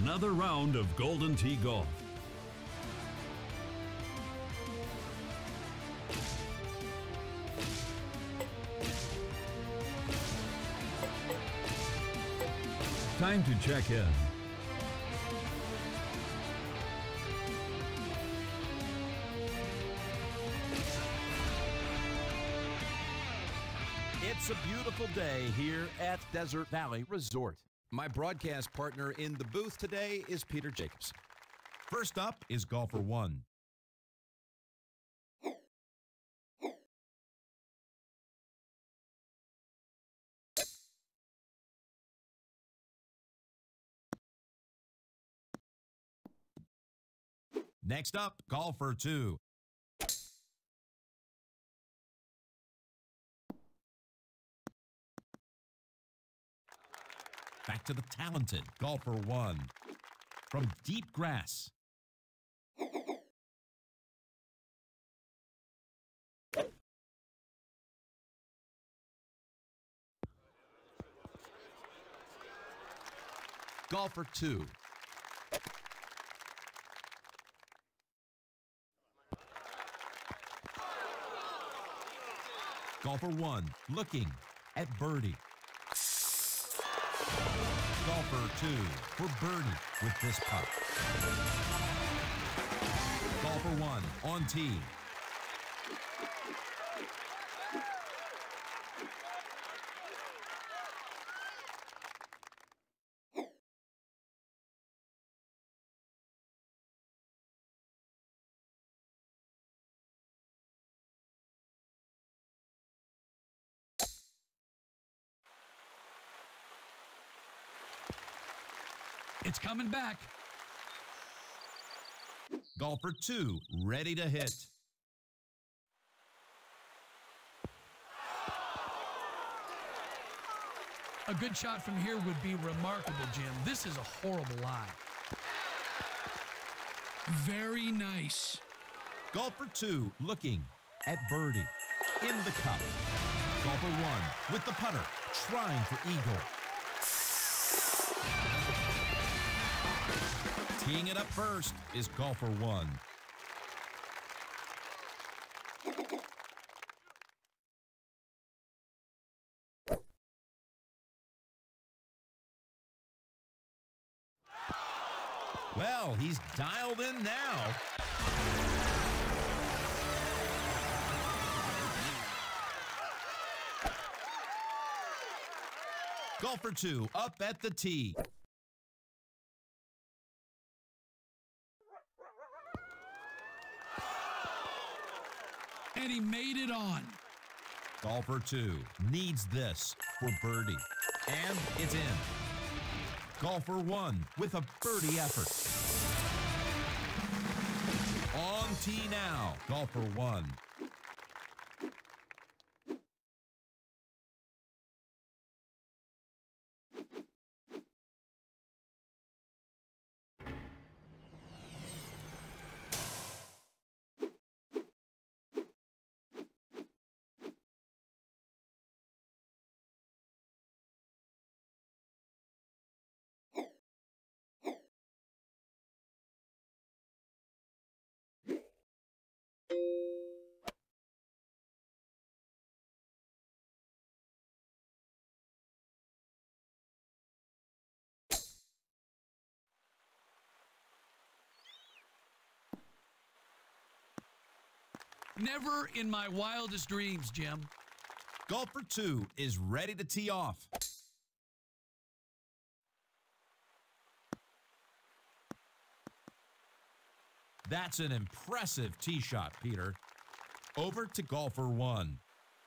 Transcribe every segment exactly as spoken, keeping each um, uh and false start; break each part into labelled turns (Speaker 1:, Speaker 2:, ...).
Speaker 1: another round of Golden Tee Golf. Time to check in.
Speaker 2: It's a beautiful day here at Desert Valley Resort. My broadcast partner in the booth today is Peter Jacobs. First up is golfer one. Next up, golfer two. Back to the talented golfer one from deep grass. Golfer two. Golfer one looking at birdie. Golfer two for birdie with this putt. Golfer one on tee.
Speaker 3: It's coming back.
Speaker 2: Golfer two, ready to hit.
Speaker 3: A good shot from here would be remarkable, Jim. This is a horrible lie. Very nice.
Speaker 2: Golfer two, looking at birdie. In the cup. Golfer one with the putter, trying for eagle. Teeing it up first is golfer one. Well, he's dialed in now. Golfer two up at the tee.
Speaker 3: And he made it on.
Speaker 2: Golfer two needs this for birdie. And it's in. Golfer one with a birdie effort. On tee now, golfer one.
Speaker 3: Never in my wildest dreams, Jim.
Speaker 2: Golfer two is ready to tee off. That's an impressive tee shot, Peter. Over to golfer one.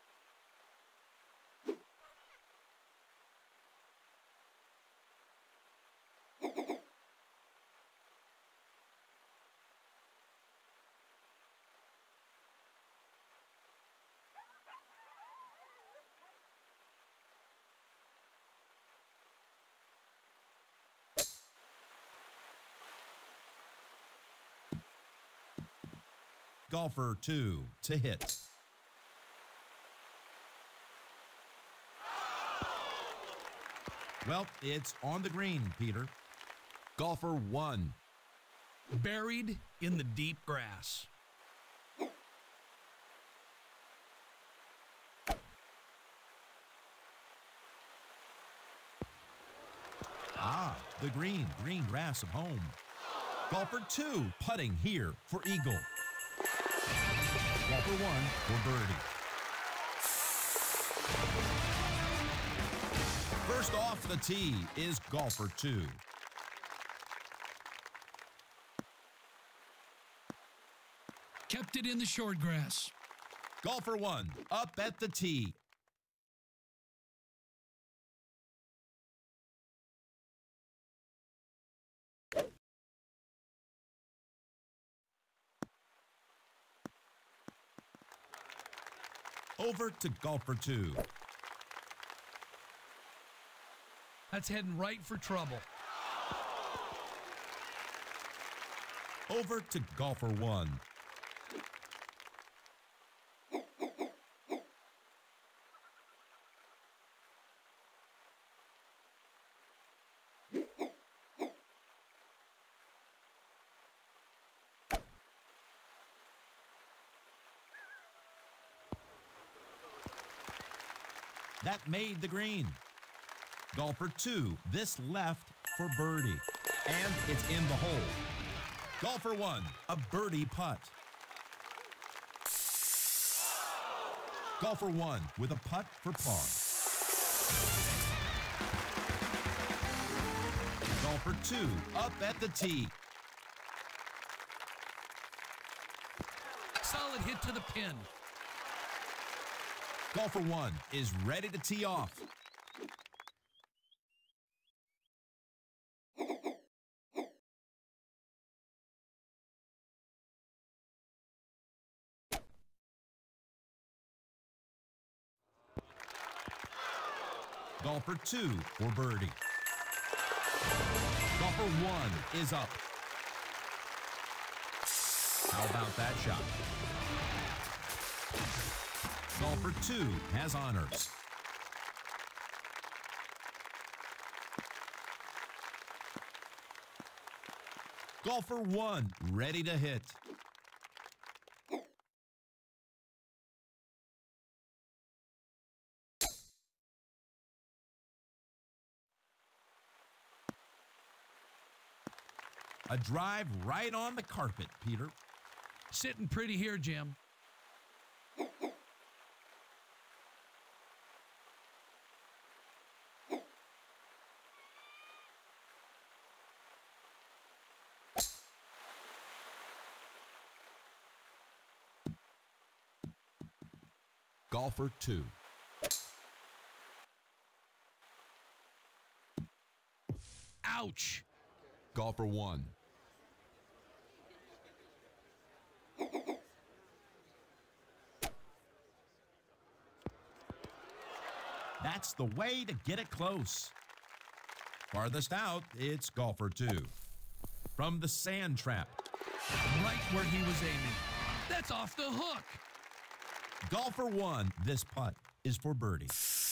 Speaker 2: Golfer two to hit. Well, it's on the green, Peter. Golfer one.
Speaker 3: Buried in the deep grass.
Speaker 2: Ah, the green, green grass of home. Golfer two putting here for eagle. Golfer one for birdie. First off the tee is golfer two.
Speaker 3: Kept it in the short grass.
Speaker 2: Golfer one up at the tee. Over to golfer two.
Speaker 3: That's heading right for trouble.
Speaker 2: Over to golfer one. That made the green. Golfer two, this left for birdie. And it's in the hole. Golfer one, a birdie putt. Golfer one with a putt for par. Golfer two, up at the tee.
Speaker 3: Solid hit to the pin.
Speaker 2: Golfer one is ready to tee off. Golfer two for birdie. Golfer one is up. How about that shot? Golfer two has honors. Golfer one ready to hit. A drive right on the carpet, Peter.
Speaker 3: Sitting pretty here, Jim.
Speaker 2: Golfer two.
Speaker 3: Ouch.
Speaker 2: Golfer one. That's the way to get it close. Farthest out, it's golfer two. From the sand trap.
Speaker 3: Right where he was aiming. That's off the hook.
Speaker 2: Golfer one, this putt is for birdie.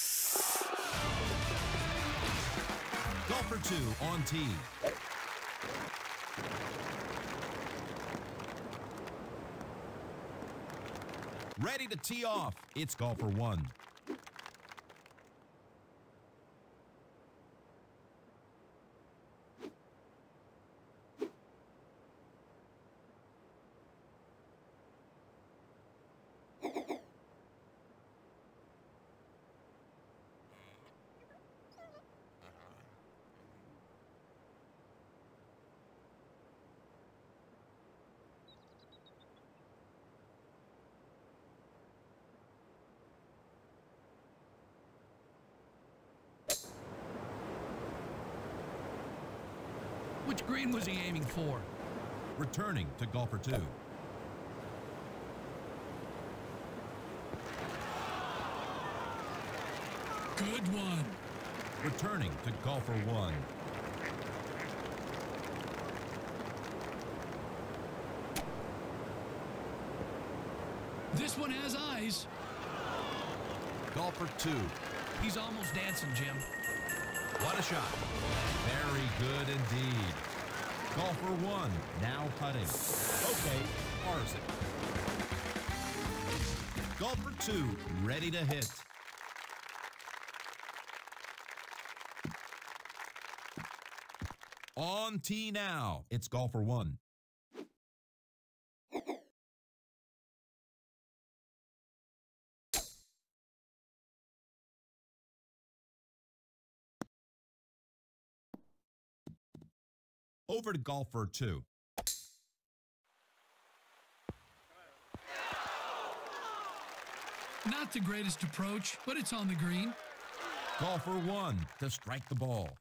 Speaker 2: Golfer two on tee. Ready to tee off, it's golfer one.
Speaker 3: Which green was he aiming for?
Speaker 2: Returning to golfer two.
Speaker 3: Good one.
Speaker 2: Returning to golfer one.
Speaker 3: This one has eyes.
Speaker 2: Golfer two.
Speaker 3: He's almost dancing, Jim.
Speaker 2: What a shot. Very good indeed. Golfer one, now putting. Okay, pars it. Golfer two, ready to hit. On tee now, it's golfer one. Over to golfer two.
Speaker 3: Not the greatest approach, but it's on the green.
Speaker 2: Golfer one to strike the ball.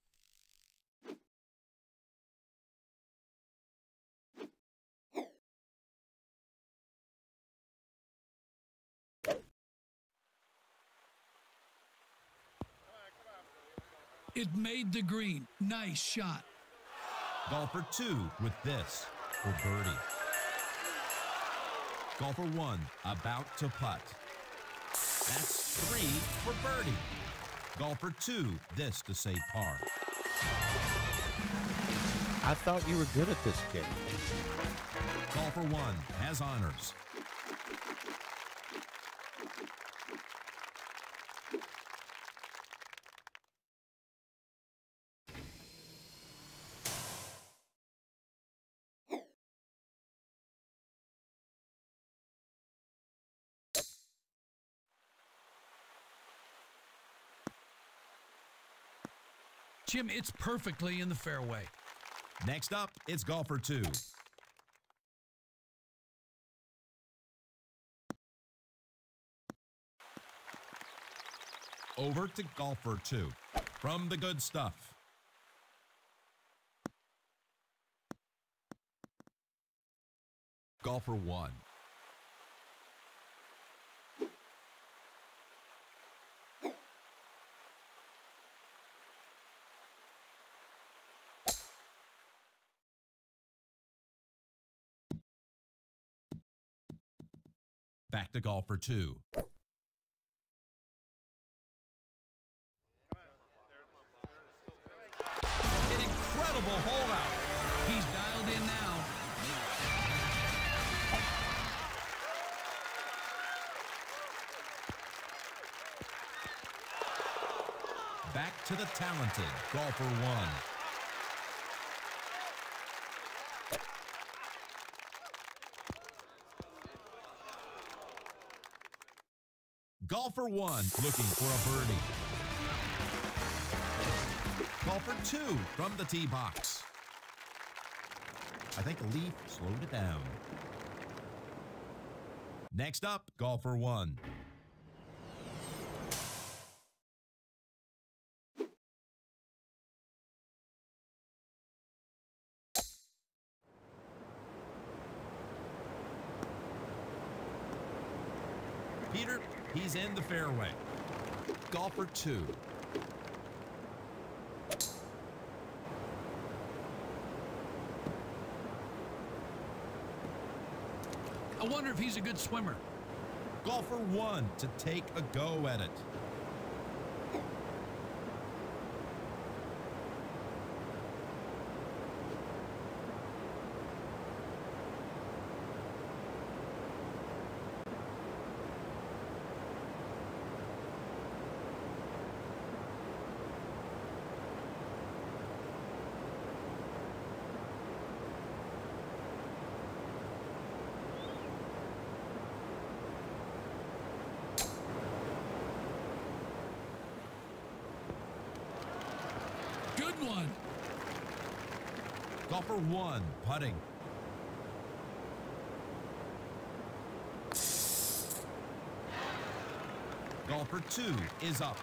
Speaker 3: It made the green. Nice shot.
Speaker 2: Golfer two with this for birdie. Golfer one about to putt. That's three for birdie. Golfer two, this to say par.
Speaker 4: I thought you were good at this game.
Speaker 2: Golfer one has honors.
Speaker 3: Jim, it's perfectly in the fairway.
Speaker 2: Next up, it's golfer two. Over to golfer two. From the good stuff. Golfer one. Back to golfer two. An incredible hole out.
Speaker 3: He's dialed in now.
Speaker 2: Back to the talented golfer one. Golfer one looking for a birdie. Golfer two from the tee box. I think a leaf slowed it down. Next up, golfer one. Peter, he's in the fairway. Golfer two.
Speaker 3: I wonder if he's a good swimmer.
Speaker 2: Golfer one to take a go at it.
Speaker 3: Good one.
Speaker 2: Golfer one putting. Golfer two is up.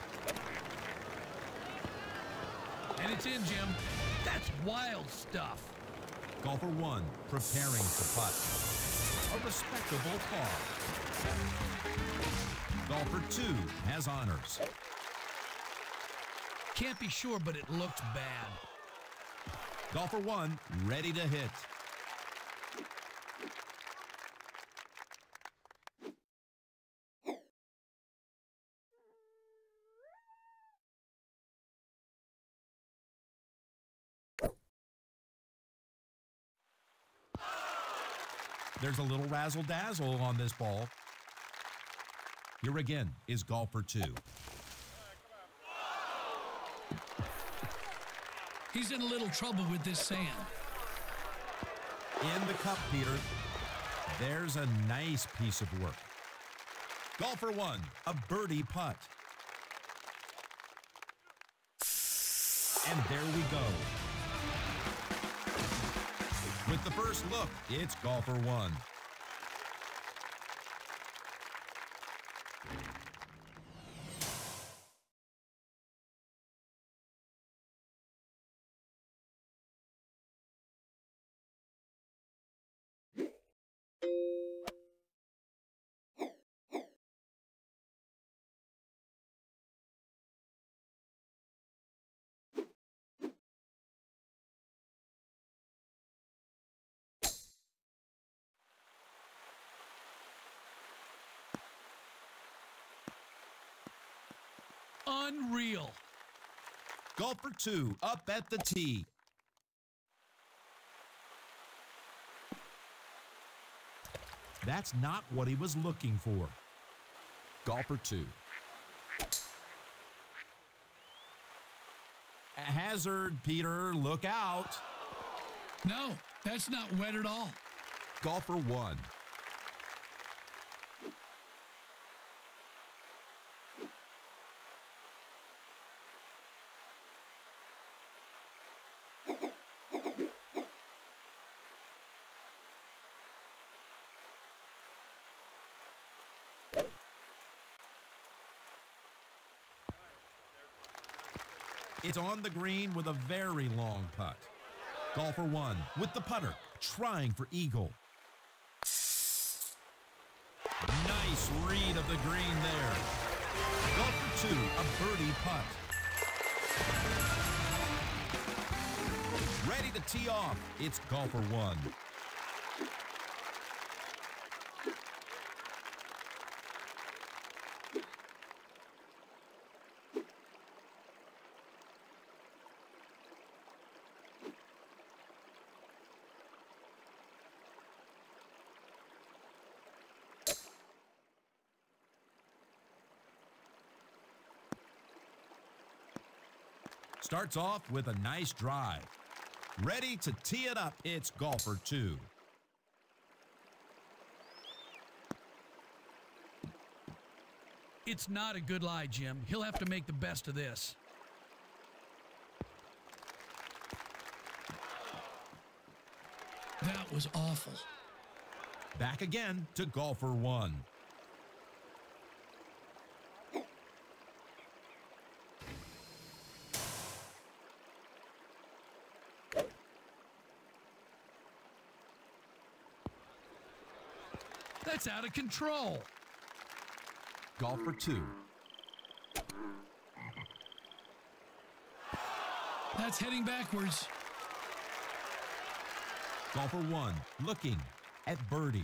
Speaker 3: And it's in, Jim. That's wild stuff.
Speaker 2: Golfer one preparing to putt. A respectable par. Golfer two has honors.
Speaker 3: Can't be sure, but it looked bad.
Speaker 2: Golfer one ready to hit. There's a little razzle-dazzle on this ball. Here again is golfer two.
Speaker 3: He's in a little trouble with this sand.
Speaker 2: In the cup, Peter. There's a nice piece of work. Golfer one, a birdie putt. And there we go. With the first look, it's golfer one.
Speaker 3: Unreal.
Speaker 2: Golfer two up at the tee. That's not what he was looking for. Golfer two. A hazard, Peter. Look out.
Speaker 3: No, that's not wet at all.
Speaker 2: Golfer one. It's on the green with a very long putt. Golfer one with the putter, trying for eagle. Nice read of the green there. Golfer two, a birdie putt. Ready to tee off, it's golfer one. Starts off with a nice drive. Ready to tee it up, it's golfer two.
Speaker 3: It's not a good lie, Jim. He'll have to make the best of this. That was awful.
Speaker 2: Back again to golfer one.
Speaker 3: That's out of control.
Speaker 2: Golfer two.
Speaker 3: That's heading backwards.
Speaker 2: Golfer one looking at birdie.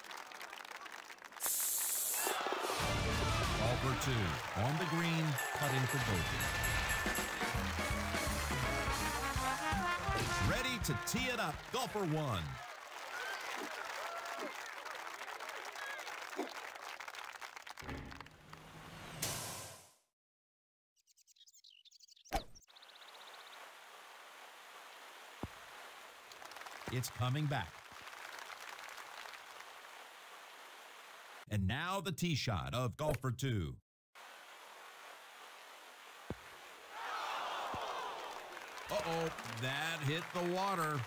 Speaker 2: Golfer two on the green, putting for bogey. Ready to tee it up, golfer one. It's coming back. And now the tee shot of golfer two. Uh-oh, that hit the water.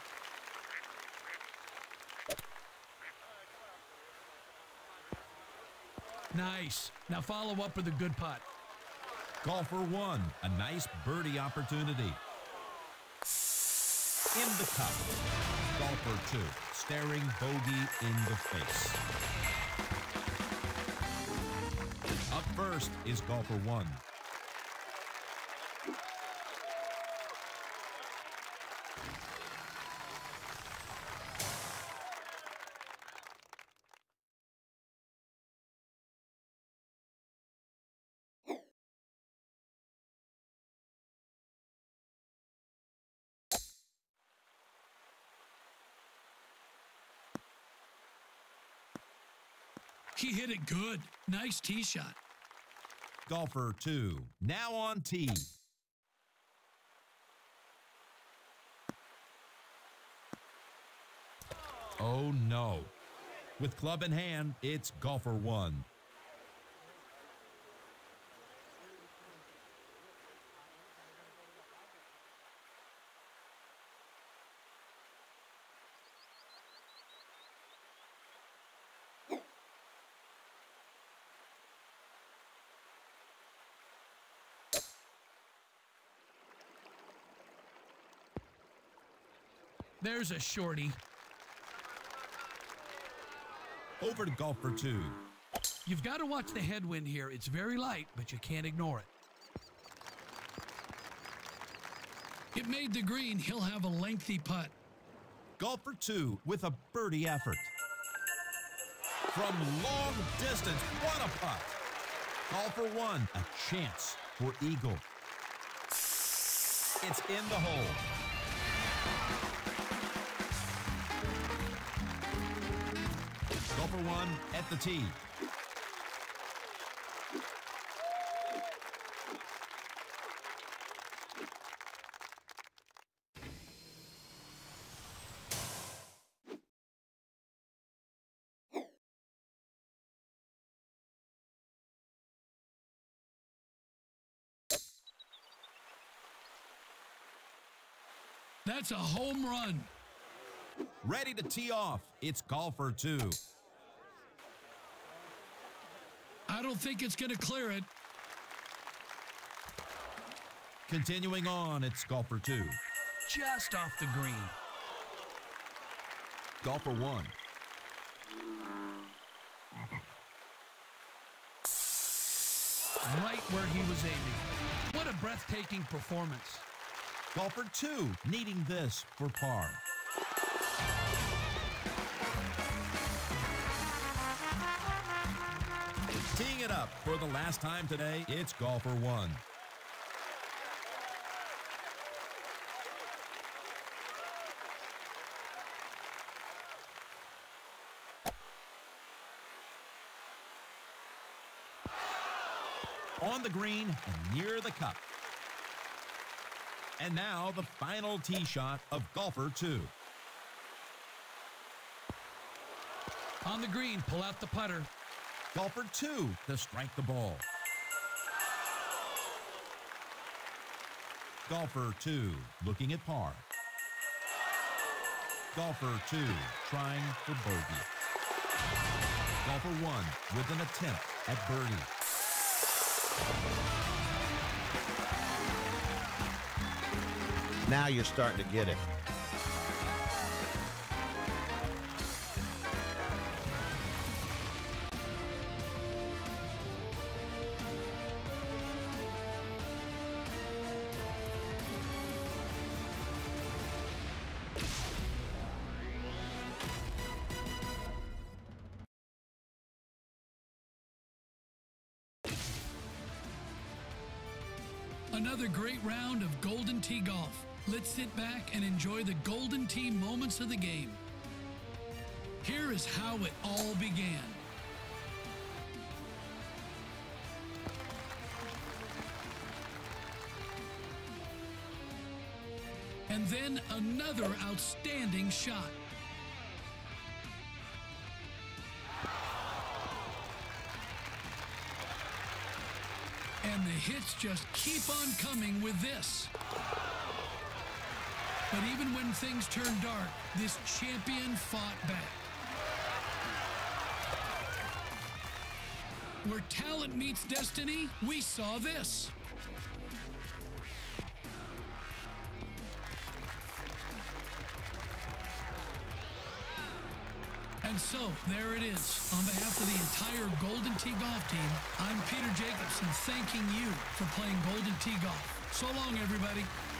Speaker 3: Nice. Now follow up with a good putt.
Speaker 2: Golfer one, a nice birdie opportunity. In the cup. Golfer two, staring bogey in the face. Up first is golfer one.
Speaker 3: He hit it good. Nice tee shot.
Speaker 2: Golfer two, now on tee. Oh no. With club in hand, it's golfer one.
Speaker 3: There's a shorty.
Speaker 2: Over to golfer two.
Speaker 3: You've got to watch the headwind here. It's very light, but you can't ignore it. It made the green. He'll have a lengthy putt.
Speaker 2: Golfer two with a birdie effort. From long distance, what a putt. Golfer one, a chance for eagle. It's in the hole. Golfer one at the tee.
Speaker 3: That's a home run.
Speaker 2: Ready to tee off. It's golfer two.
Speaker 3: I don't think it's going to clear it.
Speaker 2: Continuing on, it's golfer two.
Speaker 3: Just off the green.
Speaker 2: Golfer one.
Speaker 3: Right where he was aiming. What a breathtaking performance.
Speaker 2: Golfer two needing this for par. Teeing it up for the last time today, it's golfer one. On the green and near the cup. And now the final tee shot of golfer two.
Speaker 3: On the green, pull out the putter.
Speaker 2: Golfer two to strike the ball. Golfer two looking at par. Golfer two trying for bogey. Golfer one with an attempt at birdie.
Speaker 4: Now you're starting to get it.
Speaker 3: Another great round of Golden Tee Golf. Let's sit back and enjoy the Golden Tee moments of the game. Here is how it all began. And then another outstanding shot. And the hits just keep on coming with this. But even when things turned dark, this champion fought back. Where talent meets destiny, we saw this. And so, there it is. On behalf of the entire Golden Tee Golf team, I'm Peter Jacobsen thanking you for playing Golden Tee Golf. So long, everybody.